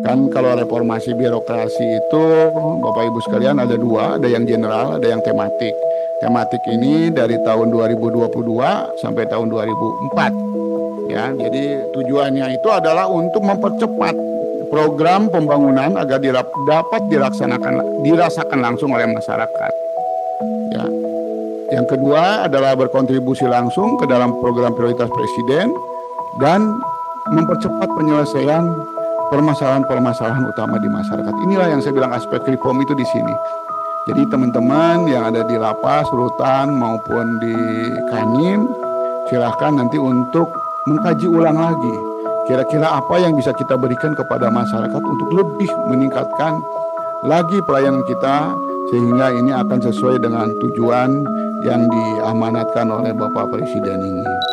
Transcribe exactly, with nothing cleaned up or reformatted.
Kan kalau reformasi birokrasi itu Bapak Ibu sekalian ada dua, ada yang general, ada yang tematik. Tematik ini dari tahun dua ribu dua puluh dua sampai tahun dua ribu empat. Ya, jadi tujuannya itu adalah untuk mempercepat program pembangunan agar dirap, dapat dilaksanakan dirasakan langsung oleh masyarakat. Ya. Yang kedua adalah berkontribusi langsung ke dalam program prioritas Presiden dan mempercepat penyelesaian permasalahan-permasalahan utama di masyarakat. Inilah yang saya bilang aspek reform itu di sini. Jadi teman-teman yang ada di lapas, rutan maupun di Kanim, silahkan nanti untuk mengkaji ulang lagi. Kira-kira apa yang bisa kita berikan kepada masyarakat untuk lebih meningkatkan lagi pelayanan kita, sehingga ini akan sesuai dengan tujuan yang diamanatkan oleh Bapak Presiden ini.